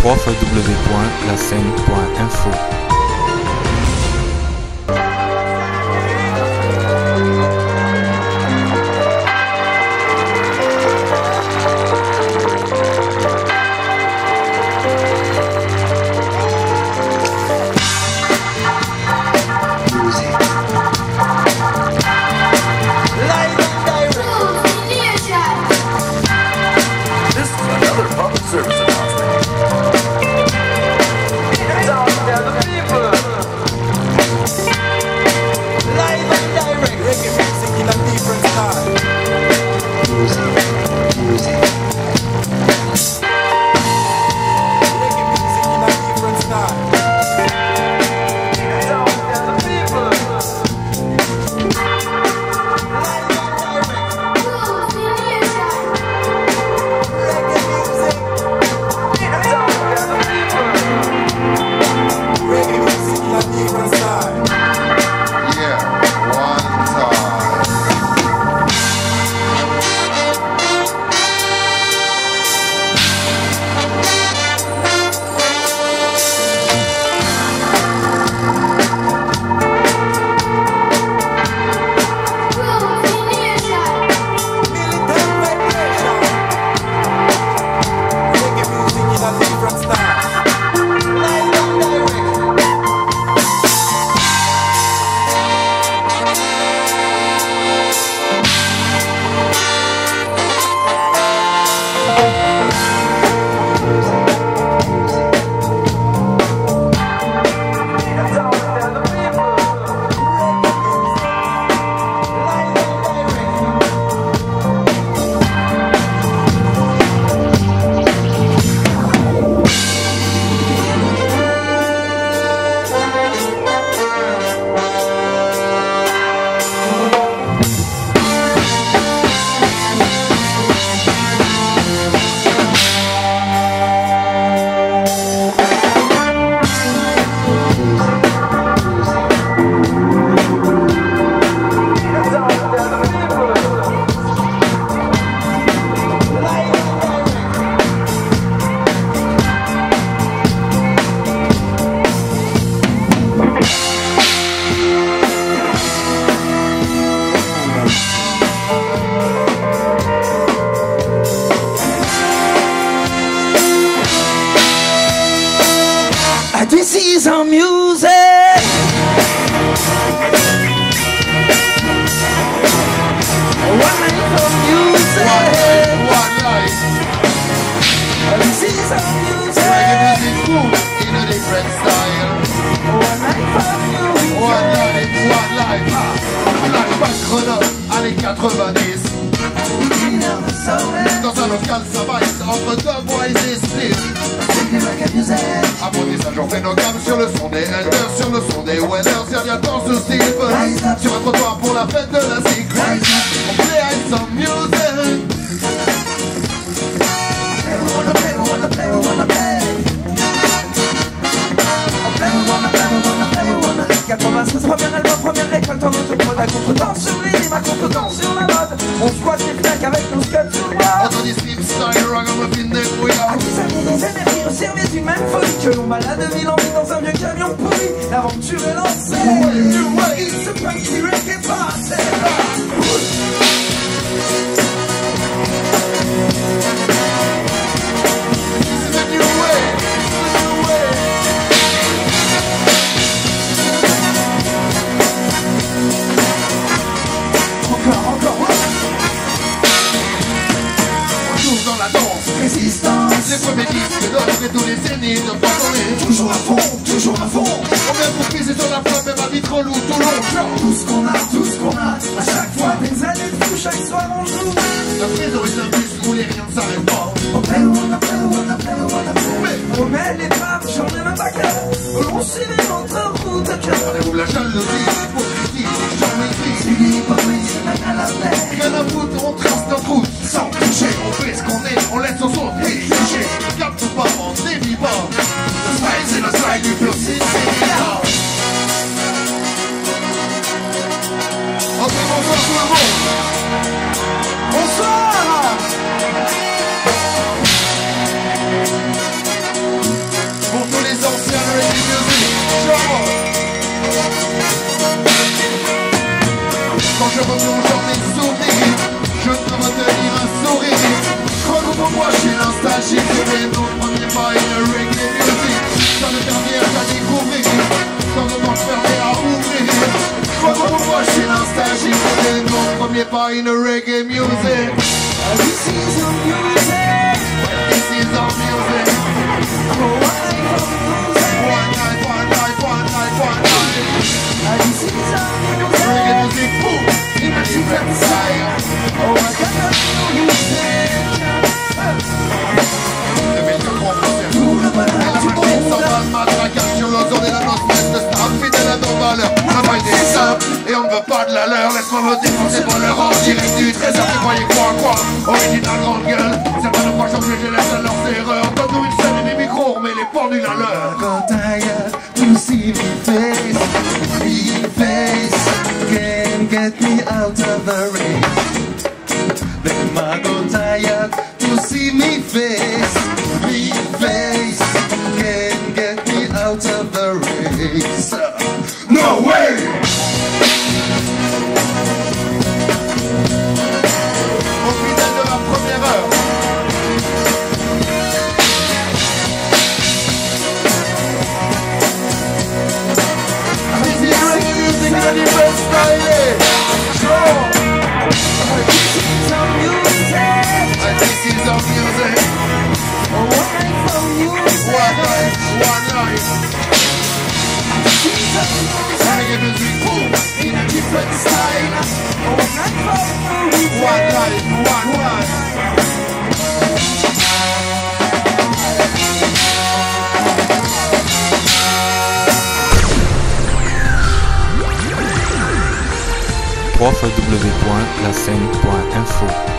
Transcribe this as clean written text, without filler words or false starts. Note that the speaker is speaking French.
www.lascène.info. This is our music. One night of music. One night. This is our music. Reggae music cool in a different style. One night of music. One night, one life. Life patronne années 90. Dans un local ça vice entre deux boys et split. Apprentissage on fait nos gammes sur le son des elders, sur le son des weathers. Y'a bien dans ce Steve sur un trottoir pour la fête de la secret. On play some music. Premier album, première récolte en autoprod. À contre-temps sur les rimes, à contre-temps sur la mode. On squatte les flaques avec nos scuds sur le bois. Anthony Steve Style, ragamuffin des brouillards. À des années, des énergies au service d'une même folie. Que l'on balade de ville en ville dans un vieux camion pourri. L'aventure est lancée. It's a punky reggae party. Résistance. Les premiers disques d'or et tous les zéniths de Fantoré. Toujours à fond, toujours à fond. On vient pour piser sur la flamme, même à Vitrolou, Toulon. Tout ce qu'on a, tout ce qu'on a. À chaque fois des années de fou, chaque soir on joue. La trésor est un bus où les rien ne s'arrête pas. On appelle. On met les femmes, j'en ai même pas qu'à. On suivait notre route à cœur. Allez, ouvre la jalousie, hypocrisie, j'en maîtrise. C'est l'hypocrisie, même à la terre. Rien à foutre, on trace notre route. Sans toucher, on fait ce qu'on est, on laisse au son tricher. Capte pas, on dévie pas. Le style, c'est le style du flow, c'est ok, bonsoir tout le monde. Bonsoir. replonge dans mes souvenirs. Je ne peux retenir un sourire. Regroupe-moi, je suis nostalgique. C'est mon premier pas et le reggae music. Dans le dernier à découvrir. Dans le monde fermé à ouvrir. Regroupe-moi, je suis nostalgique. C'est mon premier pas et le reggae music. This is our music. This is our music. One night. This is our music. Reggae music, boom, in a different style. Oh, I cannot music. Le métier professionnel. Et la machine s'en va le matraquage sur l'ozone et la noce de star fidèle à nos valeurs. La maille est simple et on ne veut pas de la leur. Laisse-moi me défoncer pour leur en direct du trésor. Et croyez quoi, original grande gueule. Certains ne pas changer, je laisse à leurs erreurs. Donne-nous une scène et des micros, on met les pendules à l'heure. Got tired to see me face. Can't get me out of the rain. Them I got tired to see me face. Can't get me out of the race. No way! Au fidèle de la première heure. And the best style, sure. This is our music. And this is our music. One night for music. One life. This is our music. Reggae music, boom, in a different style. One night for music. One life, one life. www.lascène.info